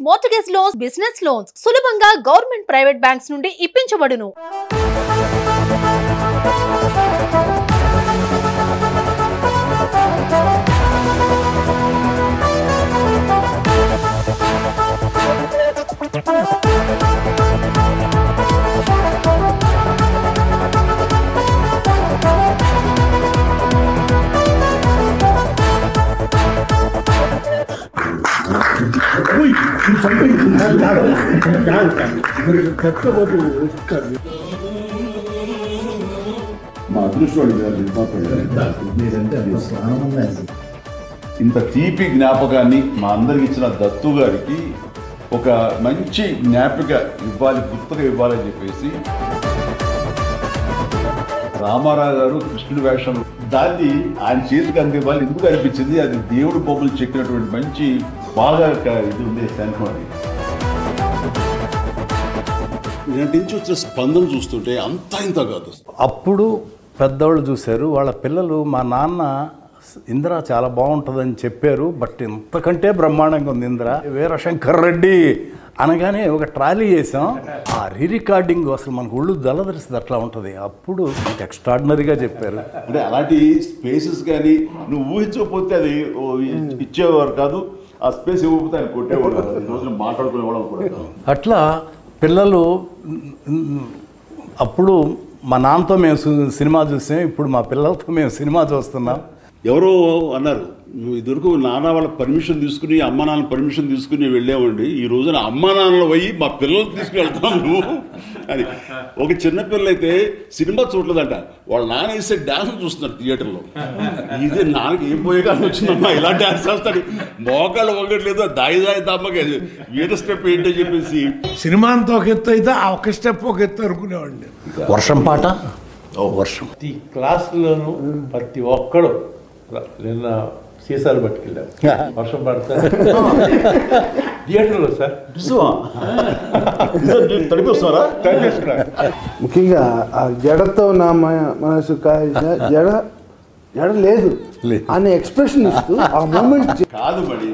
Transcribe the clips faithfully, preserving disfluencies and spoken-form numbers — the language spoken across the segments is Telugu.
మోర్టగేజ్ లోన్స్, బిజినెస్ లోన్స్ సులభంగా గవర్నమెంట్ ప్రైవేట్ బ్యాంక్స్ నుండి ఇప్పించబడును. ఇంత తీపి జ్ఞాపకాన్ని మా అందరికి ఇచ్చిన దత్తు గారికి ఒక మంచి జ్ఞాపిక ఇవ్వాలి, గుర్తుగా ఇవ్వాలని చెప్పేసి రామారావు గారు కృష్ణుడి వేషం దాన్ని ఆయన చేతికి అందివ్వాలి. ఎందుకు అనిపించింది, అది దేవుడు బొమ్మలు చెక్కినటువంటి మంచి బాగా ఇది ఉండే శంఖం. అది నుంచి వచ్చిన స్పందన చూస్తుంటే అంతా ఇంత కాదు. అప్పుడు పెద్దవాళ్ళు చూశారు, వాళ్ళ పిల్లలు మా నాన్న ఇందిర చాలా బాగుంటుందని చెప్పారు, బట్ ఇంతకంటే బ్రహ్మాండంగా ఉంది ఇందిర. వీరశంకర్ రెడ్డి అనగానే ఒక ట్రాలీ చేసాం. ఆ రీ రికార్డింగ్ అసలు మనకు ఒళ్ళు దళదరిస్తుంది, అట్లా ఉంటుంది. అప్పుడు ఎక్స్ట్రాడినరీగా చెప్పారు. అంటే అలాంటి స్పేసెస్ కానీ నువ్వు ఊహించకపోతే అది ఇచ్చేవారు కాదు, ఆ స్పేస్ ఇవ్వకపోతే ఆయన కొట్టేవాడు కాదు. ఈ రోజున మాట్లాడుకునేవాళ్ళం కూడా. అట్లా పిల్లలు అప్పుడు మా నాన్నతో మేము సినిమా చూసాం, ఇప్పుడు మా పిల్లలతో మేము సినిమా చూస్తున్నాం. ఎవరో అన్నారు, నువ్వు ఇదివరకు నాన్న వాళ్ళ పర్మిషన్ తీసుకుని అమ్మ నాన్న పర్మిషన్ తీసుకుని వెళ్ళామండి, ఈ రోజున అమ్మ నాన్నలు పోయి మా పిల్లలు తీసుకుని వెళ్తాం నువ్వు అని. ఒక చిన్న పిల్లలు అయితే సినిమా చూడలేదంట, వాళ్ళ నాన్న వేసే డ్యాన్స్ చూస్తున్నారు థియేటర్లో. ఇదే నాన్నకి ఏం పోయే కానీ వచ్చిందమ్మా, ఇలా డ్యాన్స్ చేస్తాడు, మోకాళ్ళు ఒకట్లేదు, దాయి దాయి దమ్మకి వేరే స్టెప్ ఏంటో చెప్పేసి. సినిమా అంతా ఒక ఎత్తు అయితే ఆ ఒక స్టెప్ ఒక ఎత్తు అనుకునేవాడిని. వర్షం పాట, వర్షం ప్రతి క్లాసులోనూ ప్రతి ఒక్కడు నిన్న సీసాలు పట్టుకెళ్ళారు, వర్షం పడతా థియేటర్లో సార్ తడిపిస్తున్నారా? ముఖ్యంగా ఆ జడతో నా మనసు కాయ జడ జడ లేదు అనే ఎక్స్ప్రెషన్ ఇస్తూ ఆ మూమెంట్ కాదు. మరి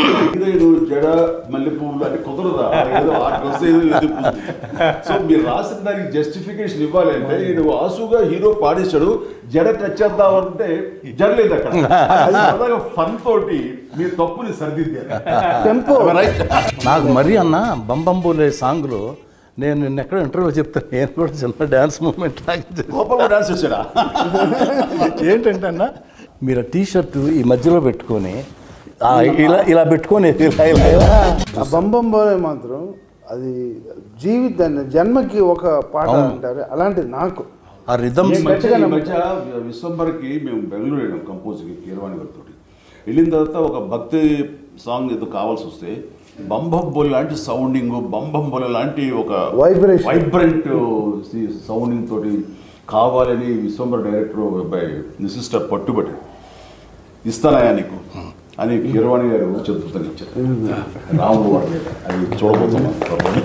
జడ మల్లె పువ్వులు అంటే కుదరదా, ఏదో ఆ డ్రెస్ ఏదో ఎదుగుతుంది. సో మీరు రాసిన దానికి జస్టిఫికేషన్ ఇవ్వాలి అంటే, ఈయన ఆసుగా హీరో పాడేశాడు, జడ టచ్ చేద్దామంటే జడ లేదు అక్కడ. ఫన్ తోటి మీ తప్పుని సరిదిద్దారు. టెంపో నాకు మరీ అన్న బంబంబోలే సాంగ్లో నేను నిన్న ఎక్కడ ఇంటర్వ్యూ చెప్తాను, నేను కూడా చిన్న డ్యాన్స్ మూమెంట్ గోపాల్ డాన్స్ చేశాడా? ఏంటంటే అన్న, మీరు ఆ టీషర్ట్ ఈ మధ్యలో పెట్టుకొని ఇలా ఇలా పెట్టుకొని ఇలా ఇలా ఇలా ఆ బంబంబోలే మాత్రం అది జీవితాన్ని జన్మకి ఒక పాట అంటారు, అలాంటిది నాకు ఆ రిథమ్. ఈ మధ్య విశ్వంబర్కి మేము బెంగళూరు వెళ్ళాం కంపోజ్కి, కీరవాణి గారితో. వెళ్ళిన తర్వాత ఒక భక్తి సాంగ్ ఏదో కావాల్సి వస్తే బంబంబోల్ లాంటి సౌండింగ్, బంబంబోల్ లాంటి ఒక వైబ్రేషన్ వైబ్రెంట్ సౌండింగ్ తోటి కావాలని విశ్వంబర్ డైరెక్టర్ బై సిస్టర్ పట్టుబట్టి ఇస్తానయా నీకు అని కీరవాణి గారు చతుర్థంగా ఇచ్చారు. రాముడు వాడు అది చూడబోతున్నాం.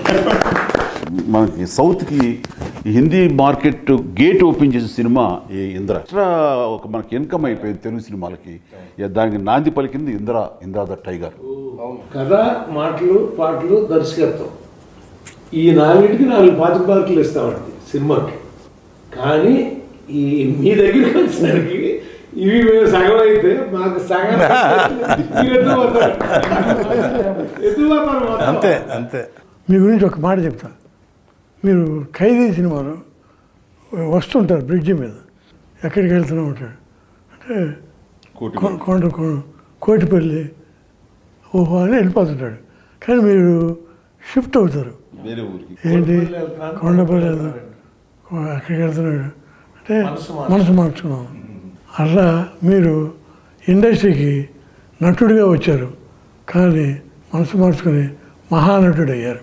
మనకి సౌత్కి హిందీ మార్కెట్ గేట్ ఓపెన్ చేసిన సినిమా ఈ ఇంద్ర. ఒక మనకి ఇన్కమ్ అయిపోయింది తెలుగు సినిమాలకి. దానికి నాంది పలికింది ఇంద్ర, ఇంద్ర ద టైగర్. కథ, మాటలు, పాటలు, దర్శకత్వం, ఈ నాలుగింటికి నాలుగు పాతిక మార్కులు ఇస్తామండి సినిమాకి. కానీ ఈ మీ దగ్గరికి వచ్చేసరికి ఇవి మేము సగం అయితే మాకు సగం అంతే అంతే. మీ గురించి ఒక మాట చెప్తా. మీరు ఖైదీ సినిమాలో వస్తుంటారు బ్రిడ్జి మీద, ఎక్కడికి వెళ్తూనే ఉంటాడు అంటే కొండ కోటిపల్లి ఓహో అని వెళ్ళిపోతుంటాడు. కానీ మీరు షిఫ్ట్ అవుతారు, ఏంటి కొండపల్లి వెళ్తాడు, అక్కడికి వెళ్తున్నాడు అంటే మనసు మార్చుకున్నాం. అట్లా మీరు ఇండస్ట్రీకి నటుడిగా వచ్చారు, కానీ మనసు మార్చుకుని మహానటుడు అయ్యారు.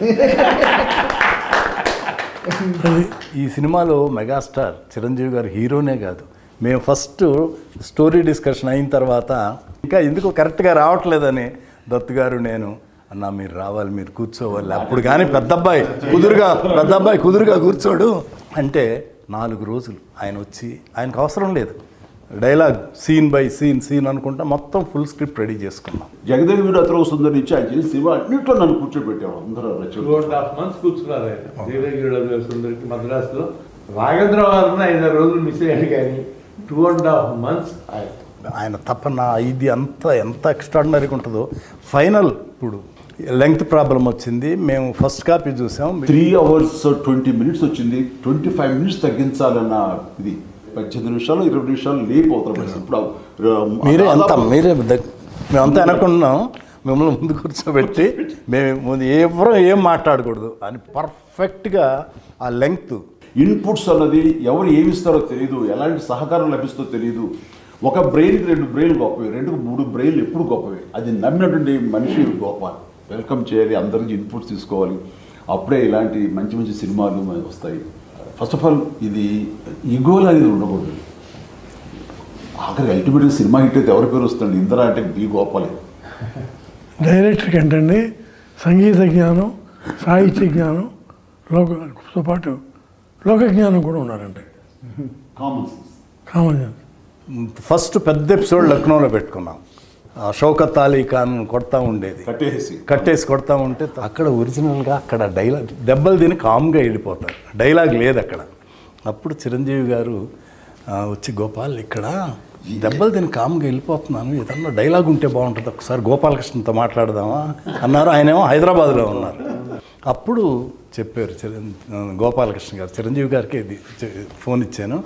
ఈ సినిమాలో మెగాస్టార్ చిరంజీవి గారు హీరోనే కాదు, మేము ఫస్ట్ స్టోరీ డిస్కషన్ అయిన తర్వాత ఇంకా ఎందుకు కరెక్ట్గా రావట్లేదని దత్తు గారు నేను అన్నా మీరు రావాలి, మీరు కూర్చోవాలి. అప్పుడు కానీ పెద్దబ్బాయి కుదురుగా పెద్దబ్బాయి కుదురుగా కూర్చోడు అంటే నాలుగు రోజులు ఆయన వచ్చి, ఆయనకు అవసరం లేదు, dialogue scene by scene scene అనుకుంటా మొత్తం ఫుల్ స్క్రిప్ట్ రెడీ చేసుకున్నాం. జగదేవి వీరు అతను సుందరి నుంచి ఆయన చేసి సినిమా అన్నింటిలో నన్ను కూర్చోబెట్టాము అందరూ టూ రచనలు. అండ్ హాఫ్ మంత్స్ కూర్చున్నారు ఆయన జగదేవి సుందరికి మద్రాసులో. రాఘవేంద్ర వారిని ఐదారు రోజులు మిస్ అయ్యాడు కానీ టూ అండ్ హాఫ్ మంత్స్ ఆయన ఆయన తప్పన ఇది అంత ఎంత ఎక్స్ట్రాడినరీగా ఉంటుందో. ఫైనల్ ఇప్పుడు లెంగ్త్ ప్రాబ్లం వచ్చింది, మేము ఫస్ట్ కాపీ చూసాం. త్రీ అవర్స్ ట్వంటీ మినిట్స్ వచ్చింది, ట్వంటీ ఫైవ్ మినిట్స్ తగ్గించాలన్న ఇది పద్దెనిమిది నిమిషాలు ఇరవై నిమిషాలు లేపు అవుతాం. ఇప్పుడు మీరే ఎంత మీరే దగ్- మేమంతా అనుకున్నాం మిమ్మల్ని ముందు కూర్చోబెట్టి మేము ముందు ఎవరో ఏం మాట్లాడకూడదు అని పర్ఫెక్ట్గా ఆ లెంగ్త్ ఇన్పుట్స్ అన్నది ఎవరు ఏమి ఇస్తారో తెలియదు, ఎలాంటి సహకారం లభిస్తుందో తెలియదు. ఒక బ్రెయిన్కి రెండు బ్రెయిన్ గొప్పవి, రెండుకు మూడు బ్రెయిన్లు ఎప్పుడు గొప్పవి. అది నమ్మినటువంటి మనిషి గొప్ప. వెల్కమ్ చేయాలి, అందరికి ఇన్పుట్స్ తీసుకోవాలి, అప్పుడే ఇలాంటి మంచి మంచి సినిమాలు వస్తాయి. ఫస్ట్ ఆఫ్ ఆల్ ఇది ఈగోలు అనేది ఉండకూడదు. ఆఖరి అల్టిమేట్గా సినిమా హిట్ అయితే ఎవరి పేరు వస్తుంది? ఇందిరా అంటే బి గోపాలే. డైరెక్టర్కి ఏంటండి సంగీత జ్ఞానం, సాహిత్య జ్ఞానం, లోకతో పాటు లోక జ్ఞానం కూడా ఉన్నారండి. Common sense. కామన్. ఫస్ట్ పెద్ద ఎపిసోడ్ లక్నోలో పెట్టుకున్నాం. ఆ షౌకత్ అలీ ఖాన్ కొడతా ఉండేది, కట్టేసి కట్టేసి కొడతా ఉంటే అక్కడ ఒరిజినల్గా అక్కడ డైలాగ్ దెబ్బలు తిని కామ్గా వెళ్ళిపోతారు, డైలాగ్ లేదు అక్కడ. అప్పుడు చిరంజీవి గారు ఆ, వచ్చి గోపాల్ ఇక్కడ దెబ్బలు తిని కామ్గా వెళ్ళిపోతున్నాను, ఏదన్నా డైలాగ్ ఉంటే బాగుంటుంది, ఒకసారి గోపాలకృష్ణతో మాట్లాడదామా అన్నారు. ఆయనేమో హైదరాబాద్లో ఉన్నారు. అప్పుడు చెప్పారు చిరం గోపాలకృష్ణ గారు చిరంజీవి గారికి ఇది ఫోన్ ఇచ్చాను,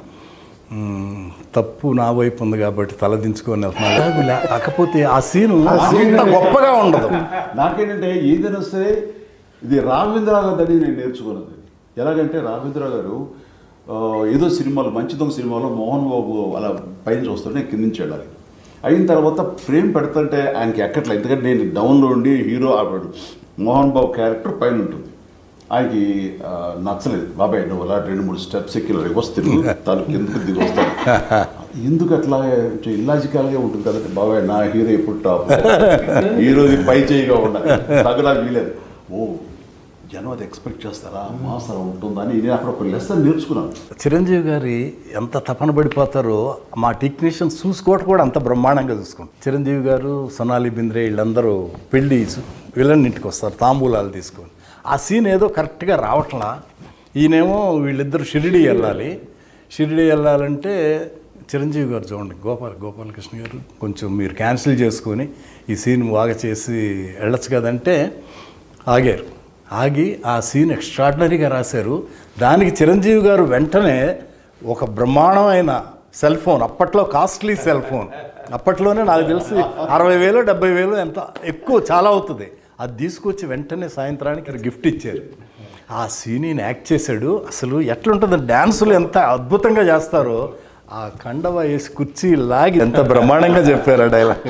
తప్పు నా వైపు ఉంది కాబట్టి తలదించుకొని వెళ్తున్నాను, కాకపోతే ఆ సీను అంత గొప్పగా ఉండదు. నాకేంటంటే ఏదైనా సరే ఇది రాఘవేంద్రరావు గారు అని నేను నేర్చుకున్నది. ఎలాగంటే రాఘవేంద్రరావు గారు ఏదో సినిమాలో మంచి దొంగ సినిమాలో మోహన్ బాబు అలా పైన చూస్తుంటే నేను కింద నుంచి వెళ్ళాలి. అయిన తర్వాత ఫ్రేమ్ పెడుతుంటే ఆయనకి ఎక్కట్లేదు, ఎందుకంటే నేను డౌన్లో ఉండి హీరో ఆడాడు, మోహన్ బాబు క్యారెక్టర్ పైన ఉంటుంది. ఆయనకి నచ్చలేదు. బాబాయ్ నువ్వు అలా రెండు మూడు స్టెప్స్ ఎక్కి వస్తుంది తను కిందకి దిగి వస్తాను. ఎందుకు అట్లా ఇల్లాజికల్గా ఉంటుంది కదంటే, బాబాయ్ నా హీరో ఎప్పుడు టాప్, హీరోది పై చేయిగా ఉండాలి, తగ్గడా వీలేదు. ఓ జనం అది ఎక్స్పెక్ట్ చేస్తారా, మాసరా ఉంటుందని నేను అక్కడ ఒక లెసన్ నేర్చుకున్నాను. చిరంజీవి గారి ఎంత తపన పడిపోతారో మా టెక్నీషియన్స్ చూసుకోవటం కూడా అంత బ్రహ్మాండంగా చూసుకుంటాం. చిరంజీవి గారు, సొనాలి బింద్రే వీళ్ళందరూ పెళ్ళి వీళ్ళని ఇంటికి వస్తారు తాంబూలాలు తీసుకొని. ఆ సీన్ ఏదో కరెక్ట్గా రావట్లా. ఈయనేమో వీళ్ళిద్దరు షిరిడి వెళ్ళాలి. షిరిడి వెళ్ళాలంటే చిరంజీవి గారు చూడండి, గోపాల్ గోపాలకృష్ణ గారు కొంచెం మీరు క్యాన్సిల్ చేసుకొని ఈ సీన్ బాగా చేసి వెళ్ళొచ్చు కదంటే ఆగారు. ఆగి ఆ సీన్ ఎక్స్ట్రాడినరీగా రాశారు. దానికి చిరంజీవి గారు వెంటనే ఒక బ్రహ్మాండమైన సెల్ ఫోన్, అప్పట్లో కాస్ట్లీ సెల్ ఫోన్, అప్పట్లోనే నాకు తెలిసి అరవై వేలు డెబ్బై వేలు ఎంత ఎక్కువ చాలా అవుతుంది, అది తీసుకొచ్చి వెంటనే సాయంత్రానికి గిఫ్ట్ ఇచ్చారు. ఆ సీన్ ఈయన యాక్ట్ చేశాడు. అసలు ఎట్లుంటుంది, డ్యాన్సులు ఎంత అద్భుతంగా చేస్తారో, ఆ కండవ వేసి కుర్చీ లాగి ఎంత బ్రహ్మాండంగా చెప్పారు ఆ డైలాగ్.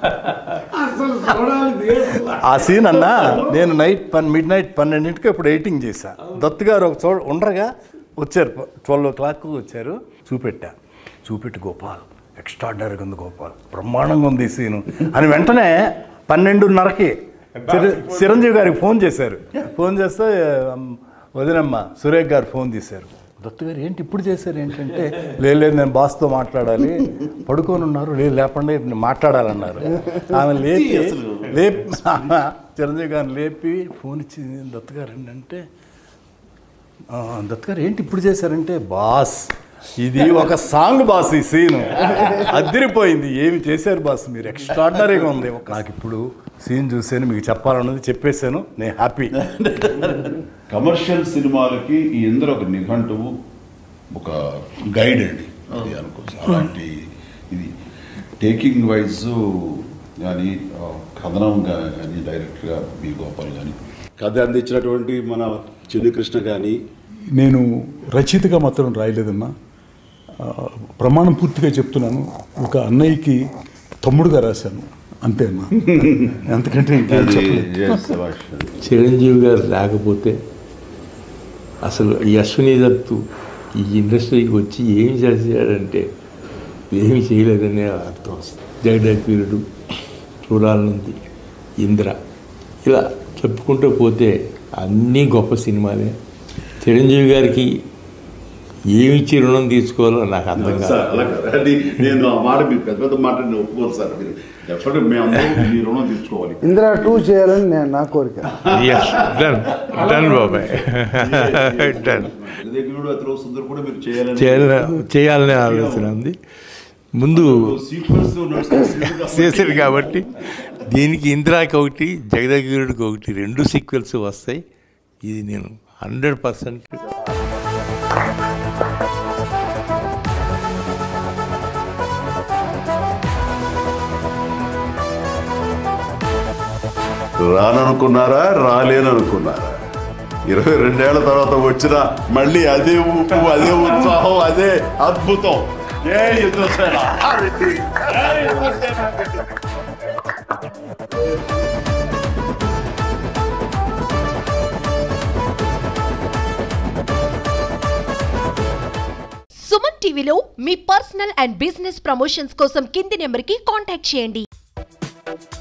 ఆ సీన్ అన్నా నేను నైట్ పన్ మిడ్ నైట్ పన్నెండింటికి ఇప్పుడు ఎయిటింగ్ చేశా. దత్తు గారు ఒక చోట ఉండగా వచ్చారు, ట్వెల్వ్ ఓ క్లాక్ వచ్చారు. చూపెట్టా, చూపెట్టి గోపాల్ ఎక్స్ట్రాడినరీగా ఉంది గోపాల్, బ్రహ్మాండంగా ఉంది ఈ సీను అని వెంటనే పన్నెండున్నరకి చిర చిరంజీవి గారికి ఫోన్ చేశారు. ఫోన్ చేస్తే వదినమ్మ సురేఖ్ గారు ఫోన్ తీశారు. దత్తు గారు ఏంటి ఇప్పుడు చేశారు ఏంటంటే, లేదు లేదు నేను బాస్తో మాట్లాడాలి, పడుకొని ఉన్నారు, లేదు లేపండి మాట్లాడాలన్నారు. ఆమె లేపి లేపి చిరంజీవి గారిని లేపి ఫోన్ ఇచ్చి దత్తు గారు ఏంటంటే, దత్తు గారు ఏంటి ఇప్పుడు చేశారంటే, బాస్ ఇది ఒక సాంగ్ బాస్, ఈ సీను అదిరిపోయింది, ఏమి చేశారు బాస్ మీరు, ఎక్స్ట్రాడినరీగా ఉంది. నాకు ఇప్పుడు సీన్ చూసాను, మీకు చెప్పాలన్నది చెప్పేశాను, నేను హ్యాపీ. కమర్షియల్ సినిమాలకి ఈ ఇందరూ ఒక నిఘంటువు, ఒక గైడ్ అండి అది అనుకోవచ్చు. అలాంటి ఇది టేకింగ్ వైజ్ కానీ కథనం కానీ డైరెక్ట్గా బి గోపాల్ కానీ కథ అందించినటువంటి మన చిన్ని కృష్ణ కానీ. నేను రచయితగా మాత్రం రాయలేదన్నా, ప్రమాణం పూర్తిగా చెప్తున్నాను, ఒక అన్నయ్యకి తమ్ముడుగా రాశాను అంతే అన్నా, అంతకంటే ఇంకేం చెప్పలేదు. చిరంజీవి గారు లేకపోతే అసలు ఈ అశ్విని దత్తు ఈ ఇండస్ట్రీకి వచ్చి ఏమి చేశాడంటే ఏమి చేయలేదనే అర్థం వస్తుంది. జగదేక్ వీరుడు, చూడాలనుంది, ఇంద్ర, ఇలా చెప్పుకుంటూ పోతే అన్నీ గొప్ప సినిమాలే. చిరంజీవి గారికి ఏమిచ్చి రుణం తీసుకోవాలో నాకు అర్థం కాదు. సార్ అలా కాదు. నేను ఆ మాట మీరు పెద్ద పెద్ద మాట నేను ఒప్పుకోరు సార్. మీరు డెఫినెట్గా మేము అందరం మీ రుణం తీర్చుకోవాలి. ఇందిరా టూ చేయాలని నేను నా కోరిక. డన్ డన్ బాబాయ్ డన్. జగదేగుడు అతను సుందర్ కూడా మీరు చేయాలని చేయాలని చేయాలనే ఆలోచన ఉంది. ముందు చేశారు కాబట్టి దీనికి ఇందిరాకి ఒకటి, జగదేగుడికి ఒకటి, రెండు సీక్వెల్స్ వస్తాయి. ఇది నేను హండ్రెడ్ పర్సెంట్ రాననుకున్నారా, రాలేననుకున్నారా? ఇరవై రెండేళ్ల తర్వాత వచ్చిన మళ్ళీ అదే ఊపు, అదే ఉత్సాహం, అదే అద్భుతం. ఏ యుద్ధసేన! సుమన్ టీవీలో మీ పర్సనల్ అండ్ బిజినెస్ ప్రమోషన్స్ కోసం కింది నెంబర్కి కాంటాక్ట్ చేయండి.